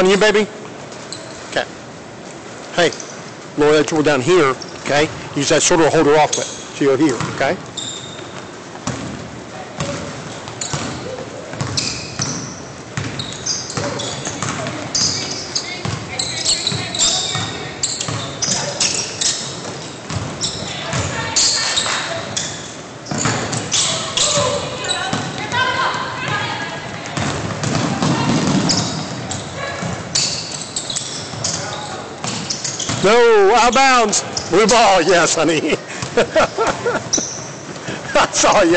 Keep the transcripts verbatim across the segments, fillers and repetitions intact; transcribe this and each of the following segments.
on you, baby? Okay. Hey, lower that tool down here, okay? Use that shoulder to hold her off with. So you're here, okay? No, out of bounds. Blue ball, yes, honey. I saw you.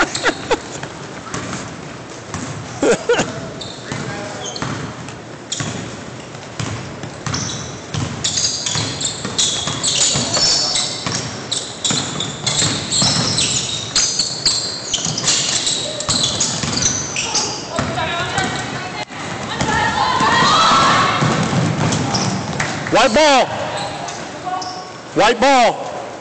White ball. White ball.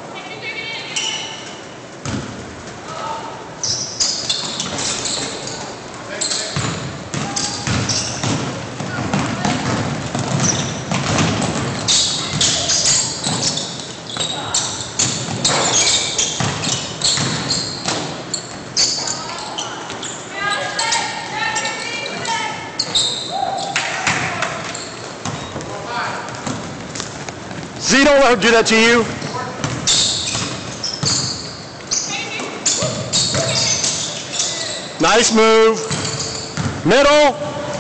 Z, don't let her do that to you. Nice move. Middle.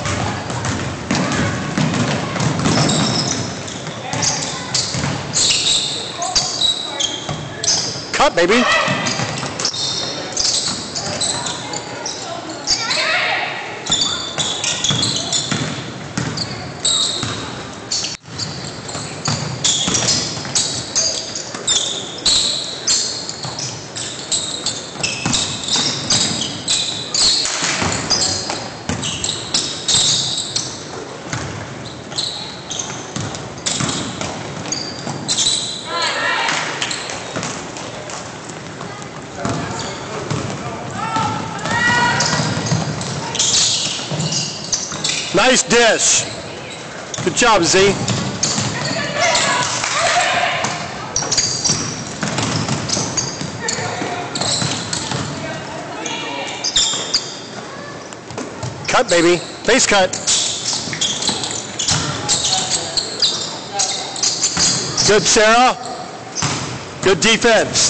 Cut, baby. Nice dish. Good job, Z. Cut, baby. Face cut. Good, Sarah. Good defense.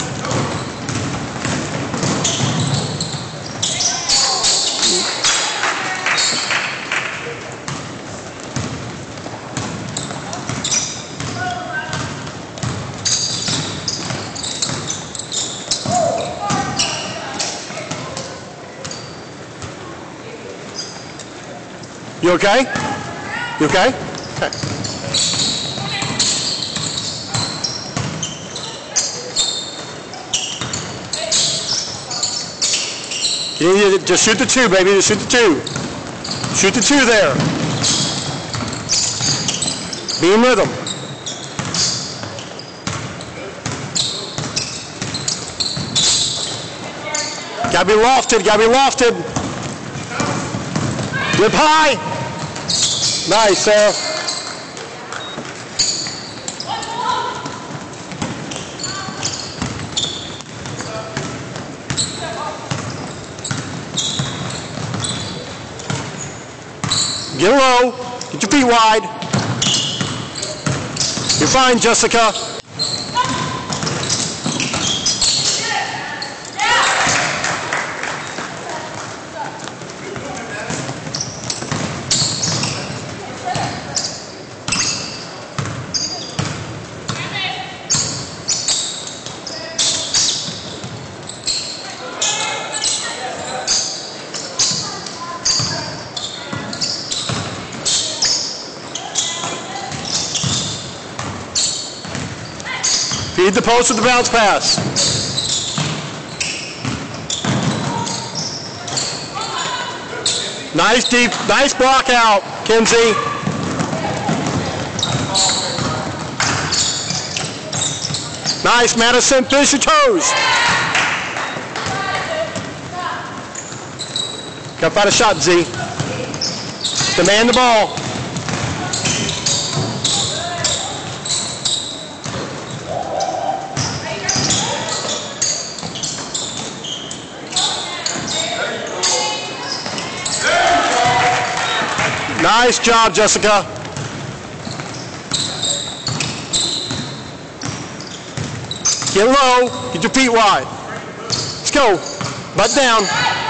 You okay? You okay? Okay. You need to just shoot the two, baby. Just shoot the two. Shoot the two there. Be in rhythm. Gotta be lofted. Gotta be lofted. Whip high. Nice, Sarah. Get low. Get your feet wide. You're fine, Jessica. Feed the post with the bounce pass. Nice deep, nice block out, Kenzie. Nice, Madison, finish your toes. Gotta find a shot, Z. Demand the ball. Nice job, Jessica. Get low. Get your feet wide. Let's go. Butt down.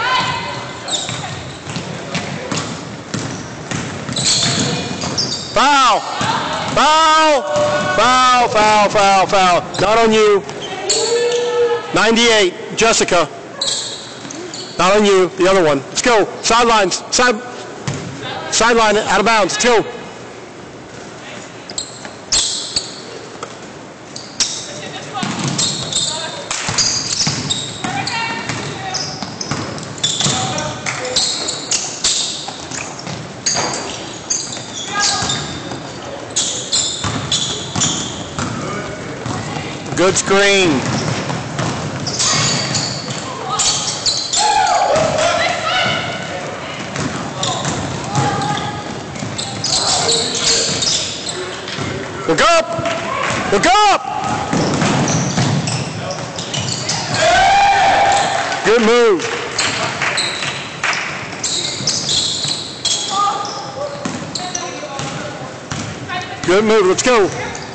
Foul. Foul. Foul, foul, foul, foul. Not on you. ninety-eight. Jessica. Not on you. The other one. Let's go. Sidelines. Side. Sideline. Out of bounds. Let's go. Good screen. Look up! Look up! Good move. Good move. Let's go.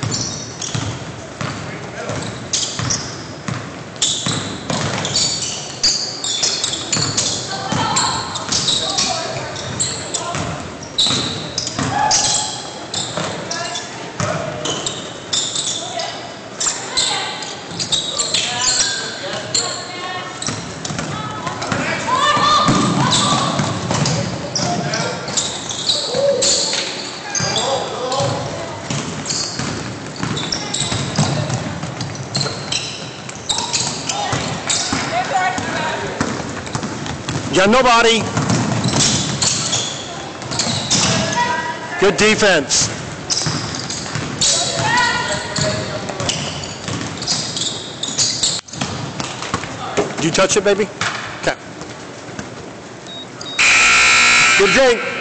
You got nobody. Good defense. Did you touch it, baby? Okay. Good drink.